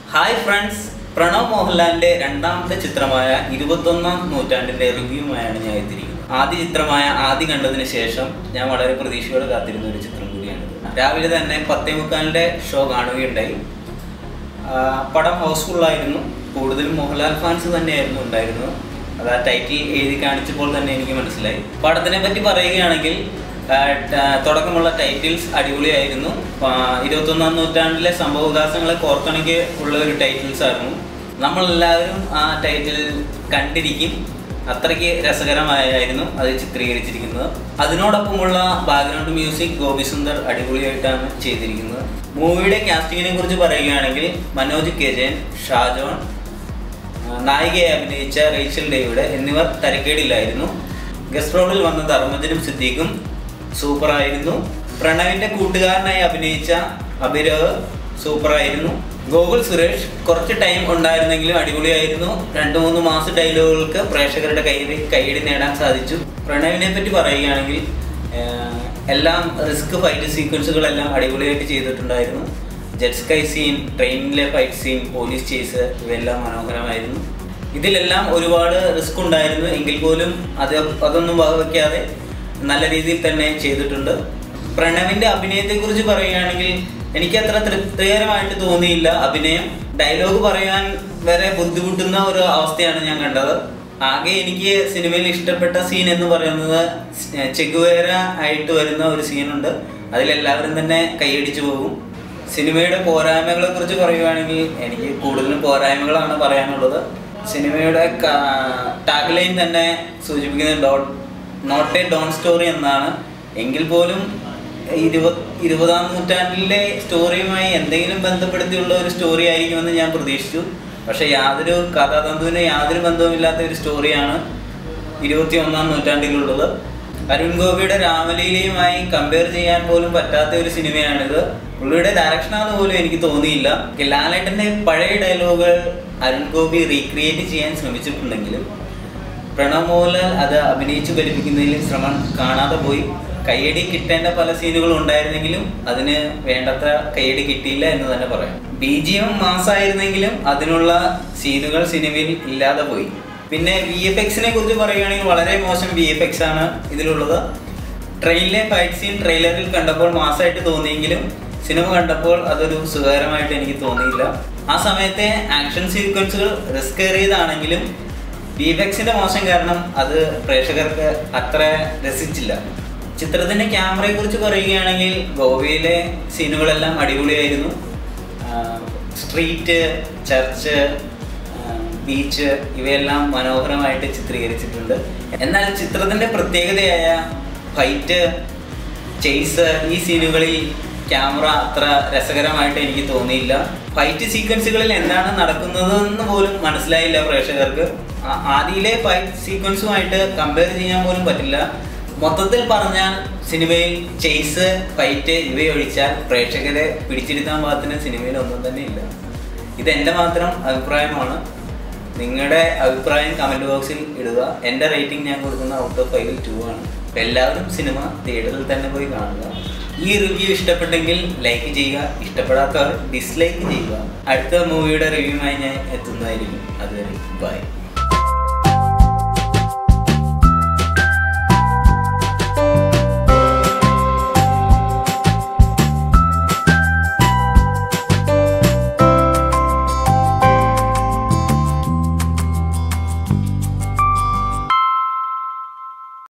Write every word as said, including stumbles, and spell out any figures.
Hi friends, Pranav Mohanlal's രണ്ടാമത്തെ ചിത്രമായ ഇരുപത്തിയൊന്നാം നൂറ്റാണ്ടിന്റെ റിവ്യൂമായാണ് ഞാൻ എത്തിയിരിക്കുന്നത്. ആദ്യ ചിത്രമായ ആദ്യ കണ്ടതിന് ശേഷം ഞാൻ വളരെ പ്രതീക്ഷയോടെ കാത്തിരുന്ന ഒരു ചിത്രം കൂടിയാണ്. രാവിലെ തന്നെ പത്തേ മുക്കാലിന്റെ ഷോ കാണുകയുണ്ടായി. പടം ഹൗസ്ഫുൾ ആയിരുന്നു. കൂടുതലും മോഹൻലാൽ ഫാൻസ് തന്നെയായിരുന്നു ഉണ്ടായിരുന്നത്. അത് ആ ടൈറ്റിൽ എഴുതി കാണിച്ചപ്പോൾ തന്നെ എനിക്ക് മനസ്സിലായി. പടത്തിനെ പറ്റി പറയുകയാണെങ്കിൽ തുടക്കമുള്ള ടൈറ്റിൽസ് അടിപൊളിയായിരുന്നു. ഇരുപത്തൊന്നാം നൂറ്റാണ്ടിലെ സംഭവവികാസങ്ങളെ കോർത്തിണക്കി ഉള്ള ഒരു ടൈറ്റിൽസ് ആയിരുന്നു. നമ്മളെല്ലാവരും ആ ടൈറ്റിൽ കണ്ടിരിക്കും. അത്രയ്ക്ക് രസകരമായിരുന്നു അത് ചിത്രീകരിച്ചിരിക്കുന്നത്. അതിനോടൊപ്പമുള്ള ബാക്ക്ഗ്രൗണ്ട് മ്യൂസിക് ഗോപി സുന്ദർ അടിപൊളിയായിട്ടാണ് ചെയ്തിരിക്കുന്നത്. മൂവിയുടെ കാസ്റ്റിങ്ങിനെ കുറിച്ച് പറയുകയാണെങ്കിൽ മനോജ് കെ ജയൻ, ഷാജോൺ, നായികയെ അഭിനയിച്ച റേച്ചൽ ഡേവിഡ് എന്നിവർ തരക്കേടില്ലായിരുന്നു. ഗസ്റ്റ് റോളിൽ വന്ന ധർമ്മജനും സിദ്ദീഖും സൂപ്പറായിരുന്നു. പ്രണവിന്റെ കൂട്ടുകാരനായി അഭിനയിച്ച അഭിരവ് സൂപ്പറായിരുന്നു. ഗോകുൽ സുരേഷ് കുറച്ച് ടൈം ഉണ്ടായിരുന്നെങ്കിലും അടിപൊളിയായിരുന്നു. രണ്ട് മൂന്ന് മാസ ഡയലോഗുകൾക്ക് പ്രേക്ഷകരുടെ കൈ കൈയടി നേടാൻ സാധിച്ചു. പ്രണവിനെ പറ്റി പറയുകയാണെങ്കിൽ എല്ലാം റിസ്ക് ഫൈറ്റ് സീക്വൻസുകളെല്ലാം അടിപൊളിയായിട്ട് ചെയ്തിട്ടുണ്ടായിരുന്നു. ജെറ്റ് സ്കൈ സീൻ, ട്രെയിനിലെ ഫൈറ്റ് സീൻ, പോലീസ് ചേസ് ഇവയെല്ലാം മനോഹരമായിരുന്നു. ഇതിലെല്ലാം ഒരുപാട് റിസ്ക് ഉണ്ടായിരുന്നു. എങ്കിൽ പോലും അത് അതൊന്നും വകവയ്ക്കാതെ നല്ല രീതിയിൽ തന്നെ ചെയ്തിട്ടുണ്ട്. പ്രണവിന്റെ അഭിനയത്തെക്കുറിച്ച് പറയുകയാണെങ്കിൽ എനിക്ക് അത്ര തൃപ്തികരമായിട്ട് തോന്നിയില്ല അഭിനയം. ഡയലോഗ് പറയാൻ വരെ ബുദ്ധിമുട്ടുന്ന ഒരു അവസ്ഥയാണ് ഞാൻ കണ്ടത്. ആകെ എനിക്ക് സിനിമയിൽ ഇഷ്ടപ്പെട്ട സീൻ എന്ന് പറയുന്നത് ചെഗുവേര ആയിട്ട് വരുന്ന ഒരു സീനുണ്ട്. അതിലെല്ലാവരും തന്നെ കൈയടിച്ചു പോകും. സിനിമയുടെ പോരായ്മകളെ കുറിച്ച് പറയുകയാണെങ്കിൽ എനിക്ക് കൂടുതലും പോരായ്മകളാണ് പറയാനുള്ളത്. സിനിമയുടെ ടാഗ് ലൈൻ തന്നെ സൂചിപ്പിക്കുന്നത് dot not a don story എന്നാണ്. എങ്കിൽ പോലും ഇരുപത് ഇരുപതാം നൂറ്റാണ്ടിലെ സ്റ്റോറിയുമായി എന്തെങ്കിലും ബന്ധപ്പെടുത്തിയുള്ള ഒരു സ്റ്റോറി ആയിരിക്കുമെന്ന് ഞാൻ പ്രതീക്ഷിച്ചു. പക്ഷെ യാതൊരു കഥാതന്തുവിന് യാതൊരു ബന്ധവുമില്ലാത്ത ഒരു സ്റ്റോറിയാണ് ഇരുപത്തി ഒന്നാം നൂറ്റാണ്ടിലുള്ളത്. അരുൺ ഗോപിയുടെ രാമലീലയുമായി കമ്പയർ ചെയ്യാൻ പോലും പറ്റാത്ത ഒരു സിനിമയാണിത്. പുള്ളിയുടെ ഡയറക്ഷനാണെന്ന് പോലും എനിക്ക് തോന്നിയില്ല. ലാലേട്ടൻ്റെ പഴയ ഡയലോഗുകൾ അരുൺ ഗോപി റീക്രിയേറ്റ് ചെയ്യാൻ ശ്രമിച്ചിട്ടുണ്ടെങ്കിലും പ്രണവ് മോഹൻലാൽ അത് അഭിനയിച്ചു ഫലിപ്പിക്കുന്നതിൽ ശ്രമം കാണാതെ പോയി. കയ്യടി കിട്ടേണ്ട പല സീനുകളും ഉണ്ടായിരുന്നെങ്കിലും അതിന് വേണ്ടത്ര കയ്യടി കിട്ടിയില്ല എന്ന് തന്നെ പറയാം. ബി ജി എം മാസായിരുന്നെങ്കിലും അതിനുള്ള സീനുകൾ സിനിമയിൽ ഇല്ലാതെ പോയി. പിന്നെ വി എഫ് എക്സിനെ കുറിച്ച് പറയുകയാണെങ്കിൽ വളരെ മോശം വി എഫ് എക്സ് ആണ് ഇതിലുള്ളത്. ട്രെയിനിലെ ഫൈറ്റ് സീൻ ട്രെയിലറിൽ കണ്ടപ്പോൾ മാസമായിട്ട് തോന്നിയെങ്കിലും സിനിമ കണ്ടപ്പോൾ അതൊരു സുഖകരമായിട്ട് എനിക്ക് തോന്നിയില്ല. ആ സമയത്തെ ആക്ഷൻ സീക്വൻസുകൾ റിസ്ക് ഏറിയതാണെങ്കിലും വി എഫ് എക്സിന്റെ മോശം കാരണം അത് പ്രേക്ഷകർക്ക് അത്ര രസിച്ചില്ല. ചിത്രത്തിന്റെ ക്യാമറയെ കുറിച്ച് പറയുകയാണെങ്കിൽ ഗോവയിലെ സീനുകളെല്ലാം അടിപൊളിയായിരുന്നു. സ്ട്രീറ്റ്, ചർച്ച്, ബീച്ച് ഇവയെല്ലാം മനോഹരമായിട്ട് ചിത്രീകരിച്ചിട്ടുണ്ട്. എന്നാൽ ചിത്രത്തിന്റെ പ്രത്യേകതയായ ഫൈറ്റ്, ചേസ് ഈ സീനുകളിൽ ക്യാമറ അത്ര രസകരമായിട്ട് എനിക്ക് തോന്നിയില്ല. ഫൈറ്റ് സീക്വൻസുകളിൽ എന്താണ് നടക്കുന്നതെന്ന് പോലും മനസ്സിലായില്ല പ്രേക്ഷകർക്ക്. ആദ്യയിലെ ഫൈറ്റ് സീക്വൻസുമായിട്ട് കമ്പയർ ചെയ്യാൻ പോലും പറ്റില്ല. മൊത്തത്തിൽ പറഞ്ഞാൽ സിനിമയിൽ ചേസ്, ഫൈറ്റ് ഇവയൊഴിച്ചാൽ പ്രേക്ഷകരെ പിടിച്ചിരുത്താൻ പാകത്തിന് സിനിമയിൽ ഒന്നും തന്നെ ഇല്ല. ഇതെൻ്റെ മാത്രം അഭിപ്രായമാണ്. നിങ്ങളുടെ അഭിപ്രായം കമൻറ്റ് ബോക്സിൽ ഇടുക. എൻ്റെ റേറ്റിംഗ് ഞാൻ കൊടുക്കുന്ന ഔട്ട് ഓഫ് ഫൈവിൽ ടു ആണ്. എല്ലാവരും സിനിമ തിയേറ്ററിൽ തന്നെ പോയി കാണുക. ഈ റിവ്യൂ ഇഷ്ടപ്പെട്ടെങ്കിൽ ലൈക്ക് ചെയ്യുക, ഇഷ്ടപ്പെടാത്തവർ ഡിസ്ലൈക്ക് ചെയ്യുക. അടുത്ത മൂവിയുടെ റിവ്യൂമായി ഞാൻ എത്തുന്നതായിരിക്കും. അതുവരെ ബൈ.